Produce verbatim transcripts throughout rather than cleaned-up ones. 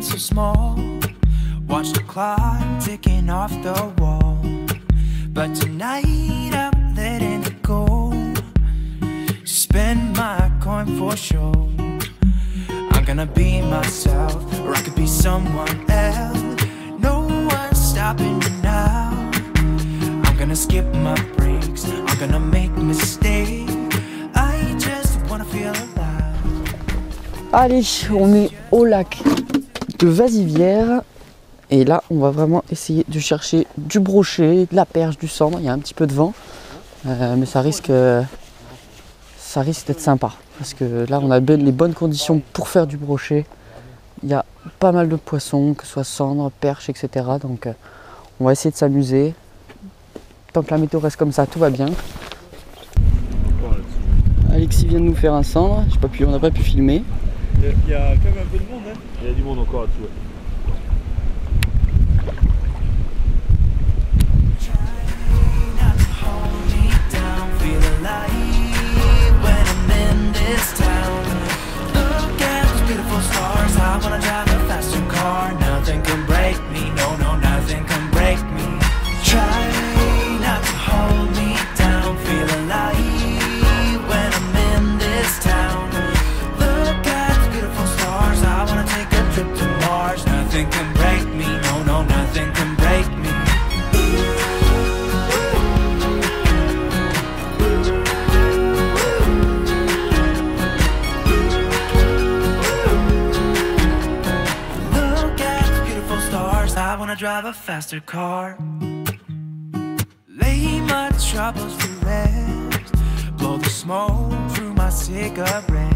so small. Watch the clock ticking off the wall. But tonight I'm letting it go. Spend my coin for sure. I'm gonna be myself, or I could be someone else. No one's stopping me now. I'm gonna skip my breaks, I'm gonna make mistakes. I just wanna feel alive. Allez, on est au lac de Vazivière. Et là, on va vraiment essayer de chercher du brochet, de la perche, du cendre. Il y a un petit peu de vent, euh, mais ça risque, ça risque d'être sympa. Parce que là, on a les bonnes conditions pour faire du brochet. Il y a pas mal de poissons, que ce soit cendre, perche, et cetera. Donc, euh, on va essayer de s'amuser. Tant que la météo reste comme ça, tout va bien. Alexis vient de nous faire un cendre. J'ai pas pu, on n'a pas pu filmer. Il y a quand même un peu de monde, hein. Il y a du monde encore là-dessus. Ouais. I wanna drive a faster car. Nothing can break me, no, no, nothing can break me. Try not to hold me down. Feel alive when I'm in this town. Look at the beautiful stars. I wanna take a trip to Mars. Nothing can break me, no, no, nothing can break me. I wanna drive a faster car. Lay my troubles to rest. Blow the smoke through my cigarette.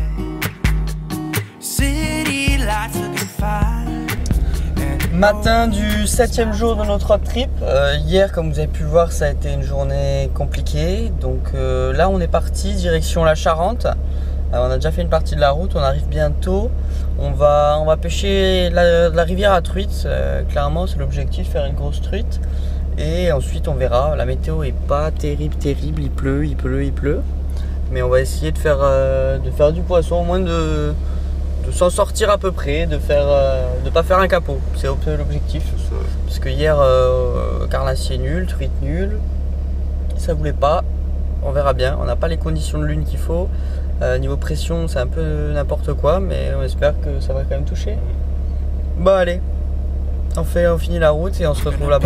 City lights looking fine. Matin du septième jour de notre road trip. Euh, hier, comme vous avez pu le voir, ça a été une journée compliquée. Donc euh, là, on est parti direction la Charente. Alors, on a déjà fait une partie de la route, on arrive bientôt. On va, on va pêcher la, la rivière à truite, euh, clairement c'est l'objectif, faire une grosse truite. Et ensuite on verra, la météo est pas terrible, terrible, il pleut, il pleut, il pleut. Mais on va essayer de faire, euh, de faire du poisson, au moins de, de s'en sortir à peu près, de faire, euh, de pas faire un capot, c'est l'objectif. Parce que hier, euh, carnassier nul, truite nulle, ça voulait pas, on verra bien, on n'a pas les conditions de lune qu'il faut. Euh, niveau pression, c'est un peu n'importe quoi, mais on espère que ça va quand même toucher. Bon, allez, on, fait, on finit la route et on se retrouve là-bas.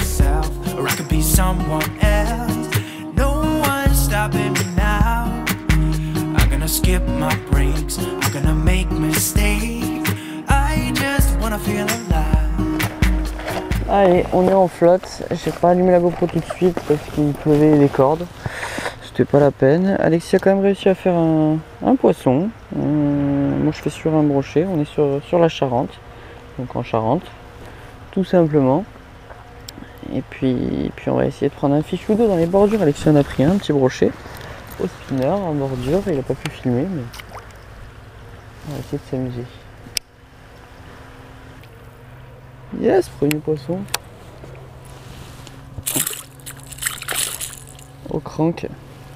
Allez, on est en flotte. J'ai pas allumé la GoPro tout de suite parce qu'il pleuvait des cordes. C'était pas la peine. Alexis a quand même réussi à faire un, un poisson. Euh, moi je fais sur un brochet. On est sur, sur la Charente, donc en Charente, tout simplement. Et puis, et puis on va essayer de prendre un fichu d'eau dans les bordures. Alexis en a pris un, un petit brochet au spinner en bordure. Il a pas pu filmer, mais on va essayer de s'amuser. Yes, premier poisson au crank.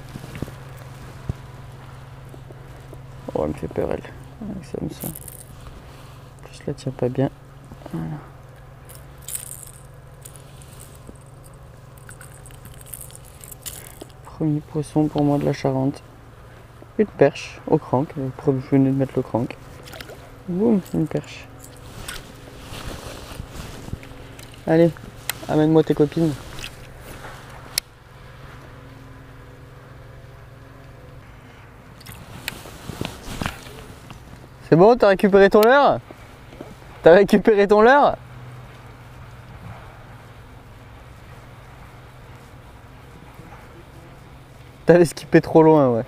Oh, elle me fait peur, elle. C'est comme ça. Je la tiens pas bien. Voilà. Premier poisson pour moi de la Charente. Une perche au crank. Je venais de mettre le crank. Boum, une perche. Allez, amène-moi tes copines. C'est bon, t'as récupéré ton leurre? T'as récupéré ton leurre? T'avais skippé trop loin, ouais.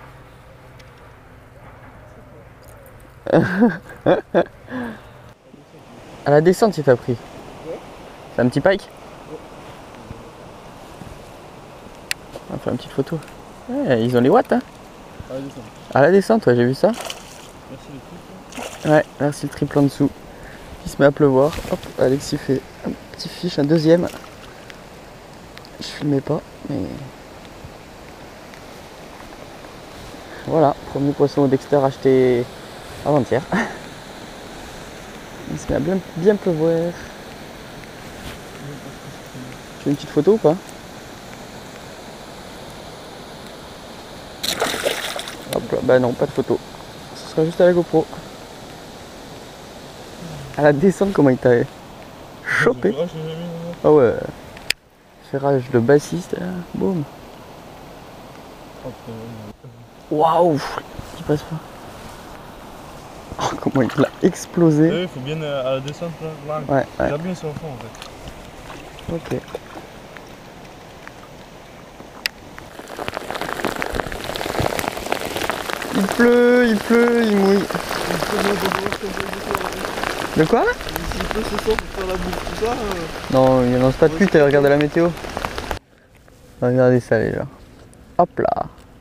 À la descente, il t'a pris. C'est un petit pike? On va faire une petite photo. Ouais, ils ont les watts, hein? À la descente. À la descente, ouais, j'ai vu ça. Merci le triple. Ouais, merci le triple en dessous. Il se met à pleuvoir. Hop, Alexis fait un petit fiche, un deuxième. Je filmais pas, mais... Voilà, premier poisson au Dexter acheté avant-hier. se met à bien, bien pleuvoir. Tu veux une petite photo ou pas? Hop là, bah non, pas de photo. Ce sera juste à la GoPro. À la descente, comment il t'a chopé? Ah ouais. Ferrage de bassiste, là. Boum. Waouh, il passe pas. Oh, comment il l'a explosé. Il faut bien à la descente là. Ouais, ouais. J'ai bien sur le fond en fait. Ok. Il pleut, il pleut, il mouille. De quoi? S'il pleut ce soir pour faire la bouffe, tout ça. Euh... Non, il n'annonce pas de pluie, t'avais regardé la météo. Regardez ça les gens. Hop là.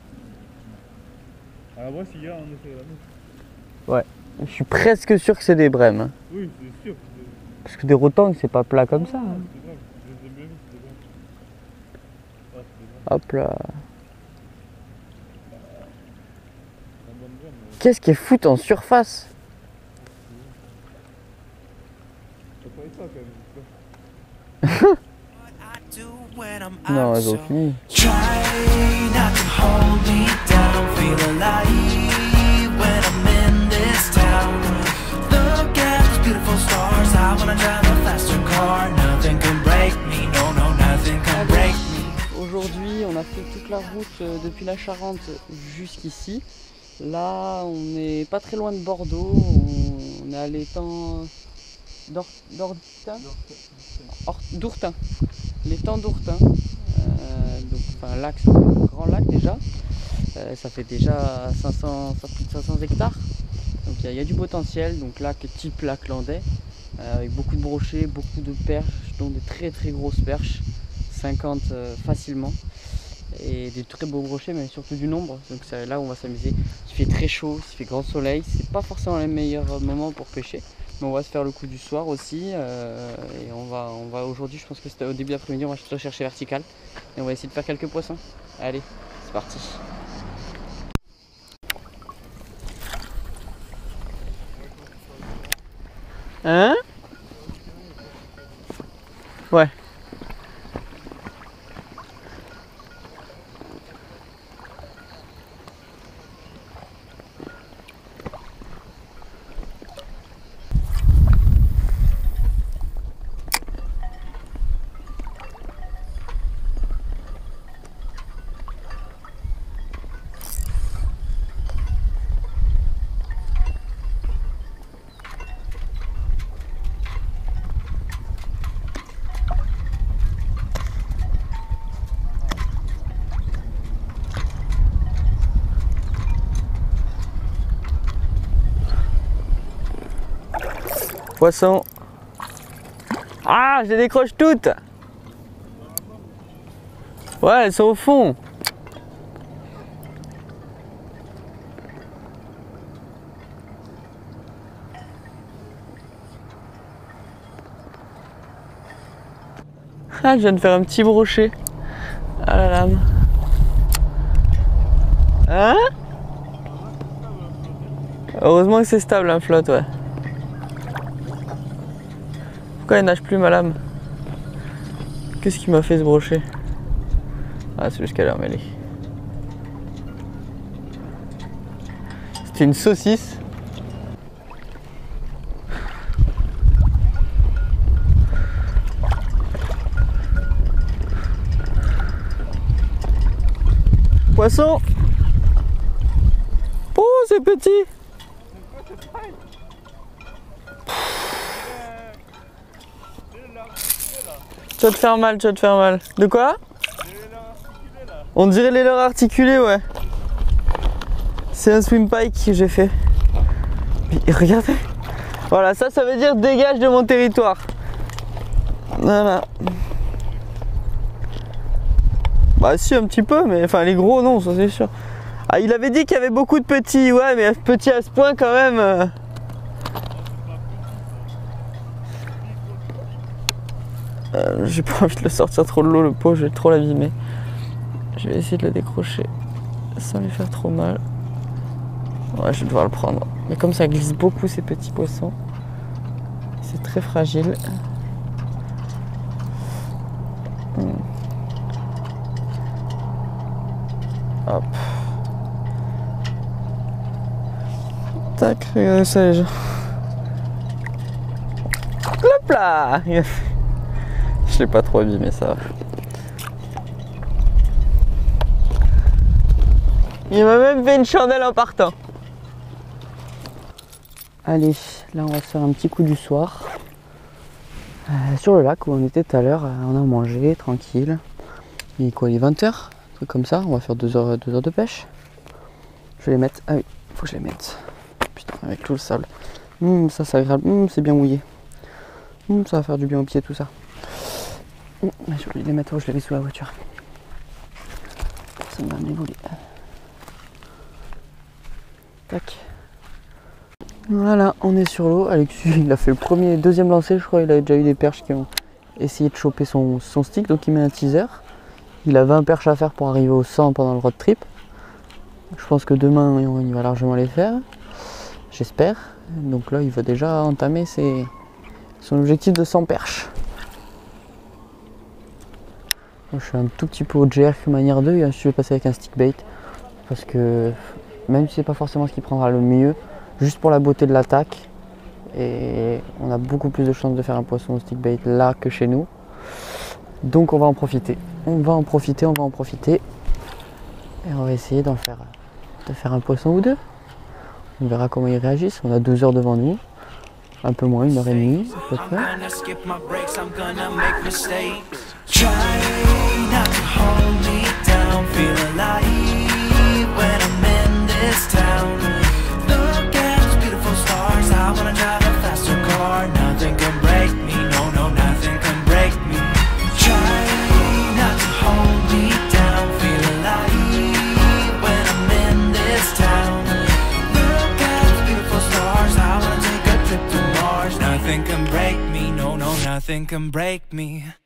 À la voix, hier, on a fait la bouffe. Ouais. Je suis presque sûr que c'est des brèmes. Hein. Oui, c'est sûr. Parce que des rotangs, c'est pas plat comme ça. Hein. C'est vrai, je les ai bien vus, c'est vrai. Hop là. Qu'est-ce qui est foot en surface? Non, elles ont fini. Aujourd'hui, on a fait toute la route depuis la Charente jusqu'ici. Là, on n'est pas très loin de Bordeaux. On est à l'étang d'Ourtin. D'Ourtin. L'étang d'Ourtin. Euh, donc, enfin, un lac, c'est un grand lac déjà. Euh, ça fait déjà cinq cents, plus de cinq cents hectares. Donc il y, y a du potentiel. Donc lac type lac landais, euh, avec beaucoup de brochets, beaucoup de perches, dont des très très grosses perches, cinquante euh, facilement. Et des très beaux brochets, mais surtout du nombre. Donc c'est là où on va s'amuser. Il fait très chaud, il fait grand soleil. C'est pas forcément les meilleurs moments pour pêcher, mais on va se faire le coup du soir aussi. Euh, et on va, on va aujourd'hui, je pense que c'était au début d'après-midi, on va plutôt chercher vertical. Et on va essayer de faire quelques poissons. Allez, c'est parti. Hein? Ouais. Poisson. Ah, je les décroche toutes. Ouais, elles sont au fond. Ah, je viens de faire un petit brochet à la lame. Hein? Heureusement que c'est stable un flotte, ouais. Pourquoi elle nage plus ma lame? Qu'est-ce qui m'a fait ce brochet? Ah, c'est juste qu'elle est emmêlée. C'était une saucisse. Poisson. Oh, c'est petit. Tu vas te faire mal, tu vas te faire mal. De quoi? On dirait les leurres articulés, ouais. C'est un swim pike que j'ai fait. Mais regardez. Voilà, ça, ça veut dire dégage de mon territoire. Voilà. Bah si, un petit peu, mais enfin les gros, non, ça c'est sûr. Ah, il avait dit qu'il y avait beaucoup de petits, ouais, mais petits à ce point quand même. Euh... Euh, j'ai pas envie de le sortir trop de l'eau, le pot, je vais trop l'abîmer. Je vais essayer de le décrocher sans lui faire trop mal. Ouais, je vais devoir le prendre. Mais comme ça glisse beaucoup ces petits poissons, c'est très fragile. Hop. Tac, regardez ça les gens. Hop là. Je l'ai pas trop abîmé, ça va. Il m'a même fait une chandelle en partant. Allez, là on va se faire un petit coup du soir. Euh, sur le lac où on était tout à l'heure, on a mangé tranquille. Il est quoi, il est vingt heures, un truc comme ça. On va faire deux heures, deux heures de pêche. Je vais les mettre. Ah oui, faut que je les mette. Putain, avec tout le sable. Mmh, ça c'est agréable. Mmh, c'est bien mouillé. Mmh, ça va faire du bien aux pieds tout ça. Mmh, j'ai oublié de les mettre où je les mets sous la voiture. Ça va me dévoler. Tac. Voilà, on est sur l'eau. Alexis, il a fait le premier, deuxième lancer, je crois. Il a déjà eu des perches qui ont essayé de choper son, son stick, donc il met un teaser. Il a vingt perches à faire pour arriver au cent pendant le road trip. Je pense que demain, il va largement les faire. J'espère. Donc là, il va déjà entamer ses, son objectif de cent perches. Moi, je suis un tout petit peu au jerk manière deux. Et je vais passer avec un stick bait. Parce que même si c'est pas forcément ce qui prendra le mieux, juste pour la beauté de l'attaque, et on a beaucoup plus de chances de faire un poisson au stick bait là que chez nous. Donc on va en profiter. On va en profiter, on va en profiter. Et on va essayer d'en faire, de faire un poisson ou deux. On verra comment ils réagissent. On a deux heures devant nous. Un peu moins, une heure et demie à peu près. Nothing can break me, no, no, nothing can break me.